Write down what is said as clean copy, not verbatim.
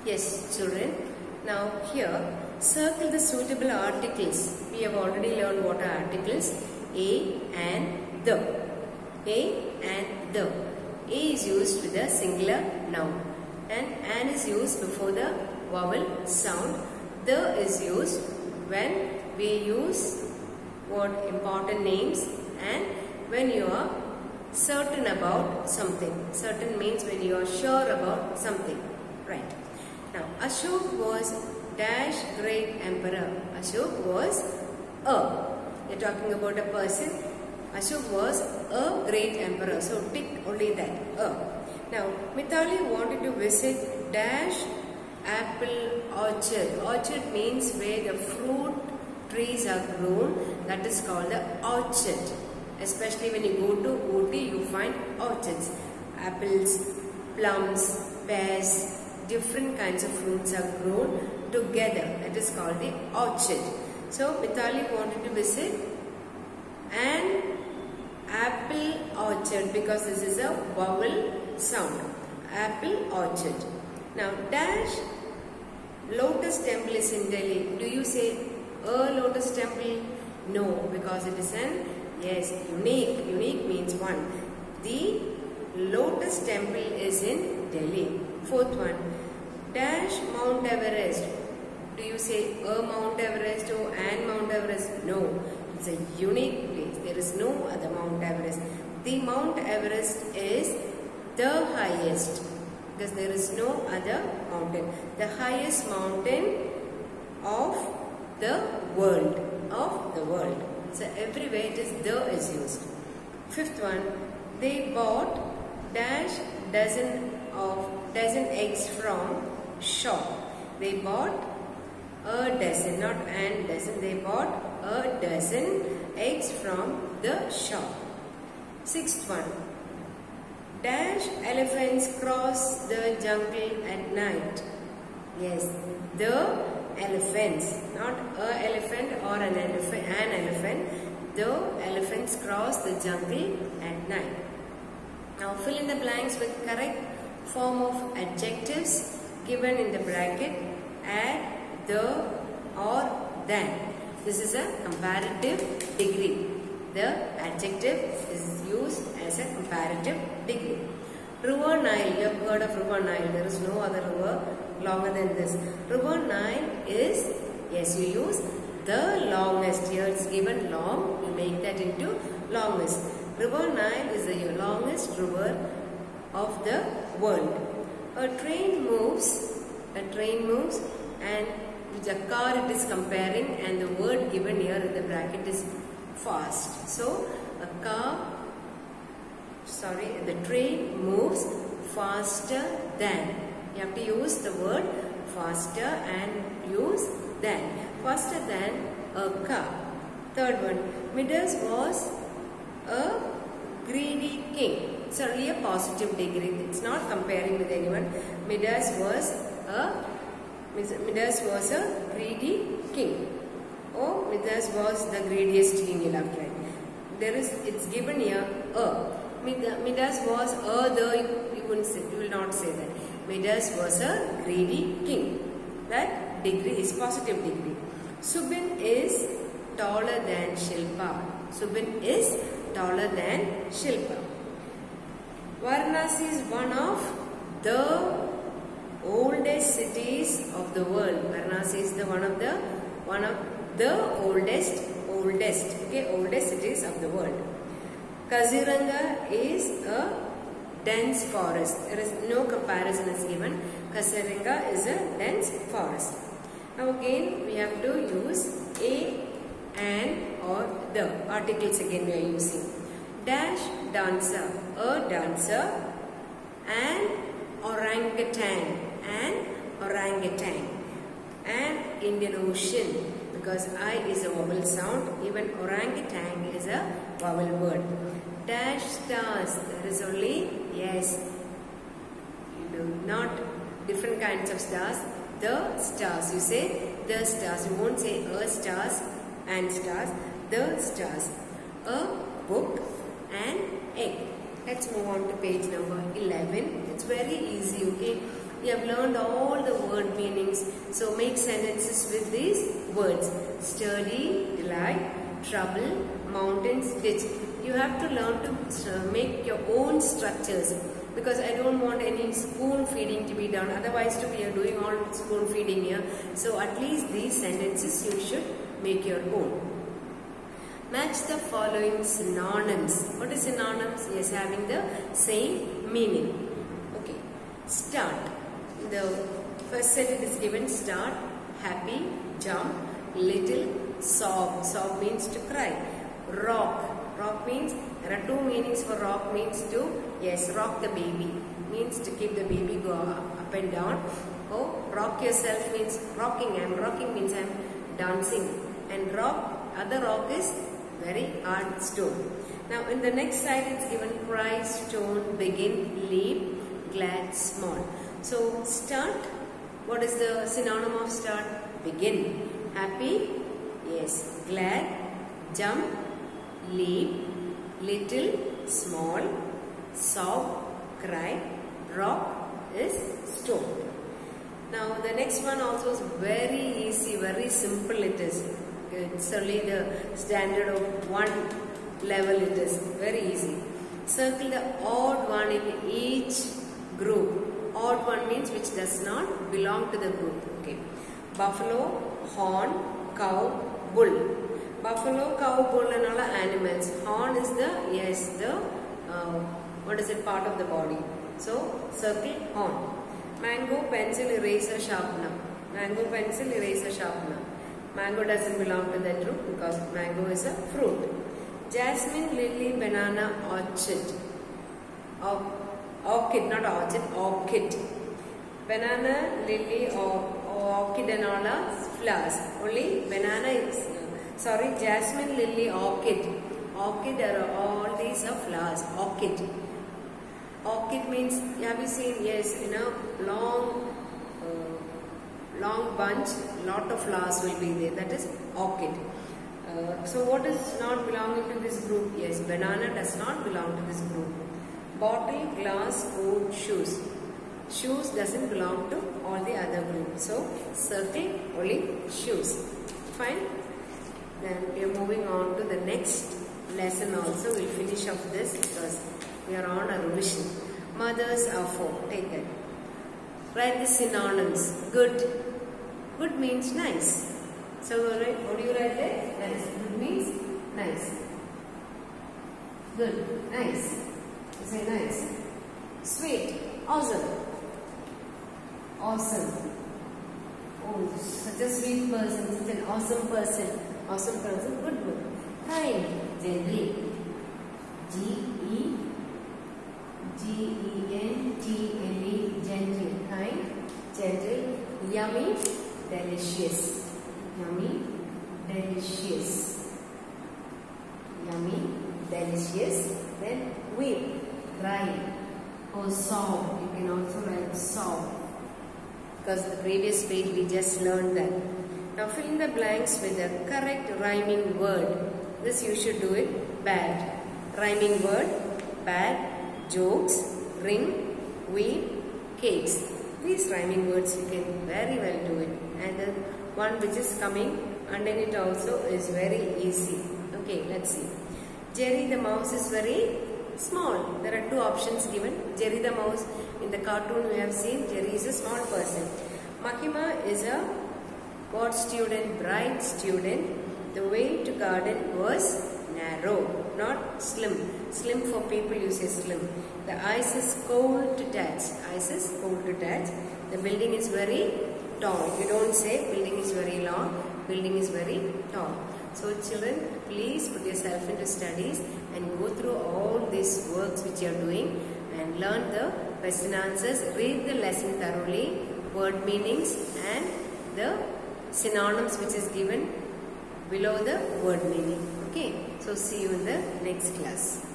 Yes, children. Now here, circle the suitable articles. We have already learned what are articles. A and the. A and the. A is used with a singular noun. And is used before the vowel sound. The is used when we use what important names and when you are certain about something. Certain means when you are sure about something. Right. Now, Ashok was dash great emperor. Ashok was a. You're talking about a person. Ashok was a great emperor. So, tick only that. A. Now, Mithali wanted to visit dash apple orchard. Orchard means where the fruit trees are grown. That is called the orchard. Especially when you go to Ooty, you find orchards. Apples, plums, pears, different kinds of fruits are grown together. That is called the orchard. So, Mithali wanted to visit an apple orchard because this is a vowel sound. Apple orchard. Now, dash lotus temple is in Delhi. Do you say a lotus temple? No, because it is an unique. Unique means one. The lotus temple is in Delhi. Fourth one. Dash Mount Everest. Do you say a Mount Everest or an Mount Everest? No. It's a unique place. There is no other Mount Everest. The Mount Everest is the highest because there is no other mountain. The highest mountain of the world. So everywhere it is the is used. Fifth one, they bought dash dozen eggs from shop. They bought a dozen, not an dozen. They bought a dozen eggs from the shop. Sixth one, dash elephants cross the jungle at night. Yes, the elephants, not a elephant or an elephant. The elephants cross the jungle at night. Now fill in the blanks with correct form of adjectives given in the bracket. Add the or than. This is a comparative degree. The adjective is used as a comparative degree. River Nile, you have heard of River Nile. There is no other river longer than this. River Nile is, yes, you use the longest. Here it's given long, you make that into longest. River Nile is the longest river of the world. A train moves and the car it is comparing and the word given here in the bracket is fast. So, the train moves faster than. You have to use the word faster and use than. Faster than a car. Third one, Midas was a greedy king. It's only a positive degree. It's not comparing with anyone. Midas was a greedy king. Oh, Midas was the greediest king, you'll have to write. It's given here a. Midas was a the, you will not say that. Midas was a greedy king. That degree is positive degree. Subin is taller than Shilpa. Subin is taller than Shilpa. Varanasi is one of the oldest cities of the world. Varanasi is one of the oldest cities of the world. Kaziranga is a dense forest. There is no comparison is given. Kaziranga is a dense forest. Now again we have to use a, an or the. Articles again we are using. Dash dancer. A dancer. An orangutan. An orangutan. An Indian Ocean. Because I is a vowel sound, even orangutan is a vowel word. Dash stars, there is only, yes, you do not different kinds of stars. The stars, you say the stars, you won't say a stars and stars, the stars. A book, an egg. Let's move on to page number 11. It's very easy, okay. We have learned all the word meanings. So make sentences with these words. Sturdy, delight, trouble, mountains, ditch. You have to learn to make your own structures, because I don't want any spoon feeding to be done. Otherwise we are doing all spoon feeding here. So at least these sentences you should make your own. Match the following synonyms. What is synonyms? Yes, having the same meaning. Okay. Start. The first set it is given. Start, happy, jump, little, sob. Sob means to cry. Rock. Rock means, there are two meanings for rock. Means to, yes, rock the baby. Means to keep the baby go up and down. Oh, rock yourself means rocking. I'm rocking means I'm dancing. And rock, other rock is very hard stone. Now in the next side it's given cry, stone, begin, leap, glad, small. So start, what is the synonym of start? Begin. Happy, yes, glad, jump, leap, little, small, sob, cry, rock is stone. Now the next one also is very easy, very simple it is. It's only the standard of one level it is. Very easy. Circle the odd one in each group. Odd one means which does not belong to the group. Okay. Buffalo, horn, cow, bull. Buffalo, cow, bull and all are animals. Horn is the, yes, the, what is it, part of the body. So, circle horn. Mango, pencil, eraser, sharpener. Mango, pencil, eraser, sharpener. Mango doesn't belong to that group because mango is a fruit. Jasmine, lily, banana, orchid. Orchid, not orchid, orchid. Banana, lily, orchid and all are flowers. Only banana is, sorry, jasmine, lily, orchid. Orchid are all these are flowers. Orchid. Orchid means, have you seen, yes, long bunch, lot of flowers will be there. That is orchid. So what is not belonging to this group? Yes, banana does not belong to this group. Bottle, glass, boot, shoes. Shoes doesn't belong to all the other groups. So circle only shoes. Fine. Then we are moving on to the next lesson also. We'll finish off this because we are on a revision. Mothers are four. Take it. Write the synonyms. Good. Good means nice. So what do you write there? Nice. Good means nice. Good. Nice. You say nice. Sweet. Awesome. Awesome. Oh, such a sweet person. Such an awesome person. Awesome person. Good one. Kind. Gentle. G-E-N-T-L-E. Gentle. Kind. Gentle. Yummy. Delicious. Yummy. Delicious. Yummy. Delicious. Then weep. Cry. Or sob. You can also write sob. Because the previous page we just learned that. Now fill in the blanks with the correct rhyming word. This you should do it. Bad. Rhyming word. Bad. Jokes. Ring. Weep. Cakes. These rhyming words you can very well do it. And the one which is coming underneath also is very easy. Okay, let's see. Jerry the mouse is very small. There are two options given. Jerry the mouse, in the cartoon we have seen, Jerry is a small person. Mahima is a God student, bright student. The way to garden was narrow, not slim. Slim for people you say slim. The ice is cold to touch. Ice is cold to touch. The building is very tall. You don't say building is very long. Building is very tall. So children, please put yourself into studies and go through all these works which you are doing and learn the question answers. Read the lesson thoroughly, word meanings and the synonyms which is given below the word meaning. Okay. So see you in the next class.